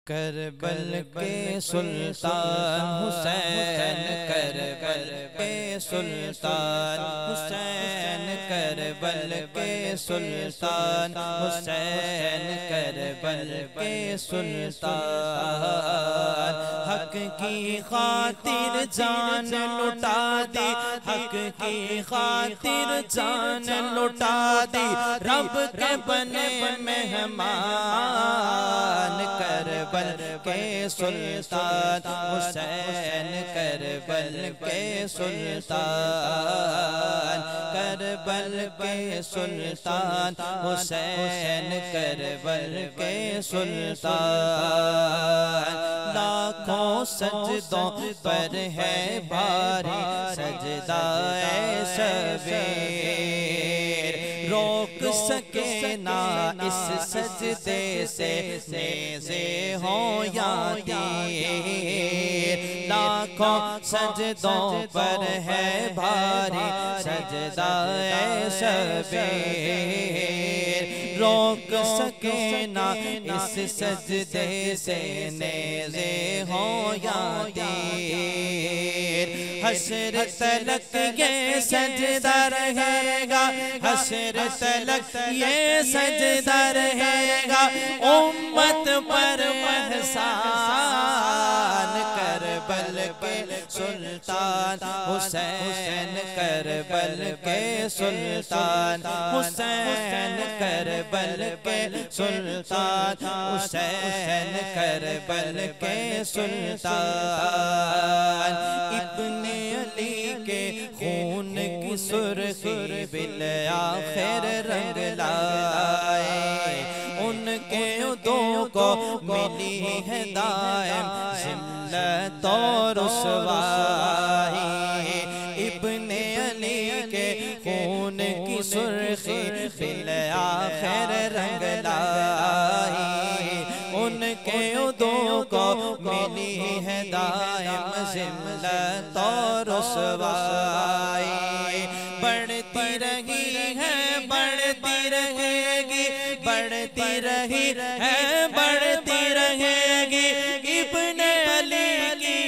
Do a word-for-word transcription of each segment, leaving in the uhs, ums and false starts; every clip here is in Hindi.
करबल के सुल्तान हुसैन, करबल के सुल्तान हुसैन, करबल के सुल्तान हुसैन, करबल के सुल्तान। हक की खातिर जान लुटा दी, हक की खातिर जान लुटा दी, रब के बने मेहमान। करबल के सुल्तान हुसैन, करबल के सुल्तान, करबल के सुल्तान हुसैन, करबल के सुल्तान। लाखों सजदों पर है भारी सजदाए शबीर, रोक सके ना इस सजदे से नेज़े हो या तीर। लाखों सजदों पर है भारी सजदाए शबीर, रोक सके ना इस सजदे से नेज़े हो या तीर। हश्र तलक ये सजदा रहेगा, हश्र तलक ये सजदा रहेगा, उम्मत पर एहसान। करबल के सुल्तान हुसैन, करबल के सुल्तान हुसैन, करबल के सुल्तान हुसैन, करबल के सुल्तान। इब्ने अली के खून की सुर्खी बिल आखिर रंग लाए, उनके उदों को मिली है दायम ज़िल्लत और रुसवाई। इब्ने अली के खून की सुर्खी बिल आखिर रंग लाई, उनके उदों को मिली है दायम ज़िल्लत और रुसवाई। बढ़ती रही है, बढ़ती रहेगी, बढ़ती रही है, बढ़ती रहेगी इब्ने अली की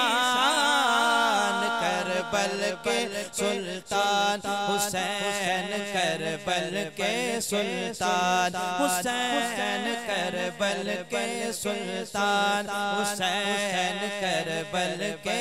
शान। करबल के सुल्तान हुसैन, करबल के सुल्तान हुसैन, करबल के सुल्तान हुसैन, करबल के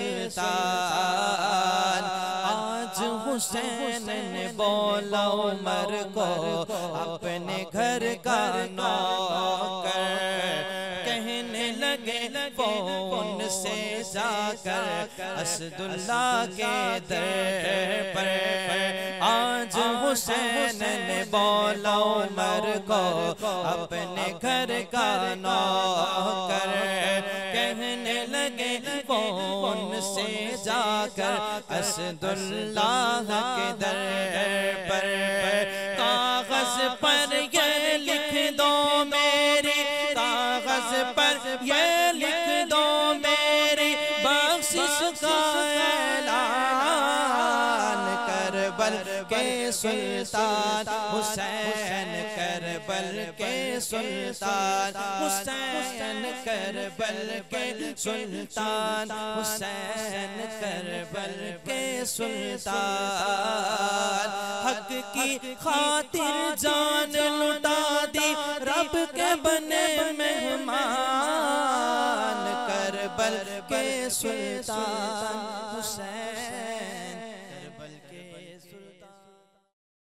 सुल्तान। आज हुसैन ने बोला उमर को अपने घर का नौकर, कहने लगे वो उनसे जाकर असदुल्लाह के दर पर। आज हुसैन ने बोला उमर को अपने घर का नौकर, कहने लगे वो उनसे जाकर असदुल्लाह के दर पर। कागज पर ये लिख दो मेरी, कागज पर ये लिख दो मेरी बख्शिश का ऐलान। करबल के सुल्तान हुसैन, करबल के सुल्तान हुसैन, करबल के सुल्तान हुसैन, करबल के सुल्तान। हक की खातिर जान लुटा दी, रब के बने मेहमान। करबल के सुल्तान हुसैन।